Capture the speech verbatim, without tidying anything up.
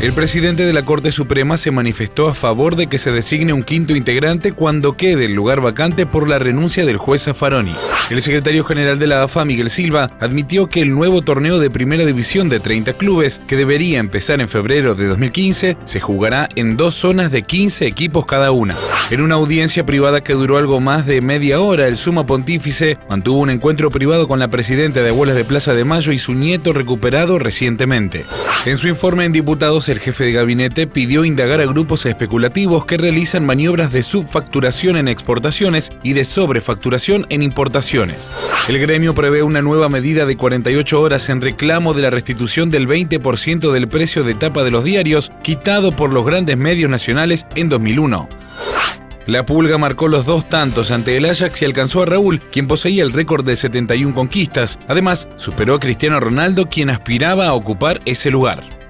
El presidente de la Corte Suprema se manifestó a favor de que se designe un quinto integrante cuando quede el lugar vacante por la renuncia del juez Zaffaroni. El secretario general de la A F A, Miguel Silva, admitió que el nuevo torneo de primera división de treinta clubes, que debería empezar en febrero de dos mil quince, se jugará en dos zonas de quince equipos cada una. En una audiencia privada que duró algo más de media hora, el Sumo Pontífice mantuvo un encuentro privado con la presidenta de Abuelas de Plaza de Mayo y su nieto recuperado recientemente. En su informe en diputados, el jefe de gabinete pidió indagar a grupos especulativos que realizan maniobras de subfacturación en exportaciones y de sobrefacturación en importaciones. El gremio prevé una nueva medida de cuarenta y ocho horas en reclamo de la restitución del veinte por ciento del precio de tapa de los diarios, quitado por los grandes medios nacionales en dos mil uno. La Pulga marcó los dos tantos ante el Ajax y alcanzó a Raúl, quien poseía el récord de setenta y una conquistas. Además, superó a Cristiano Ronaldo, quien aspiraba a ocupar ese lugar.